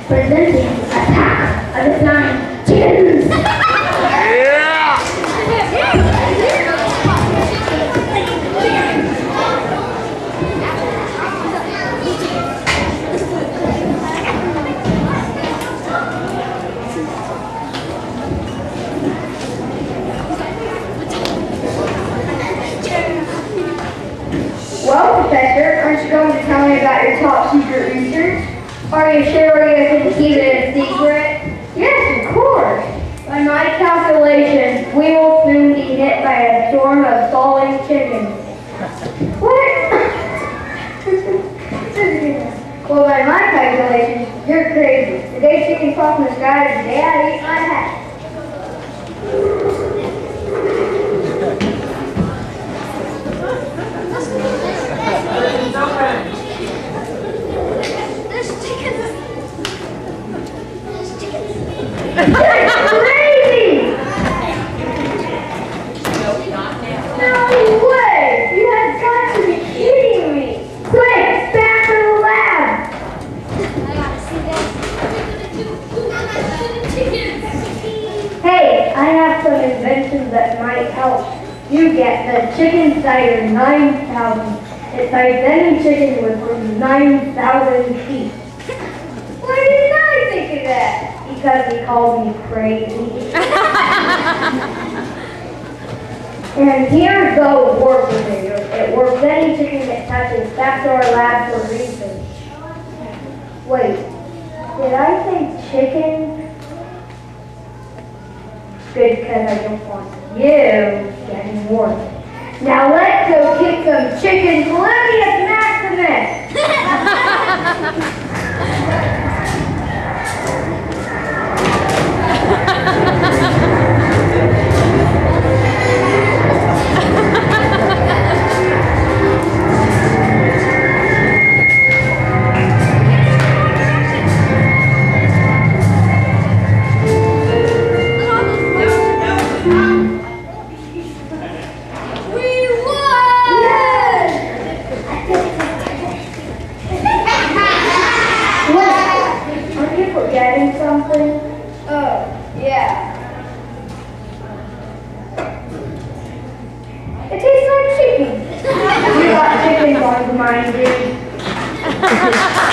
Presenting Attack of the Flying Chickens! Well, Professor, aren't you going to tell me about your top secret research? Are you sure you can keep it a secret? Yes, of course. By my calculations, we will soon be hit by a storm of falling chickens. What? Well, by my calculations, you're crazy. The day chickens fall from the sky is the day I eat my hat. That's crazy! No way! You have got to be kidding me! Quick, back to the lab! I gotta see this. Hey, I have some inventions that might help you get the chicken cider 9000. It cites any chicken with 9,000 teeth. Why didn't I think of that? Because he called me crazy. And here's the warp video. It warps any chicken it touches. Back to our lab for research. Wait, did I say chicken? Good, because I don't want you getting warped. Now let's go get some chicken Gladius Maximus! Forgetting something? Oh, yeah. It tastes like chicken. You got chicken on your mind, dude.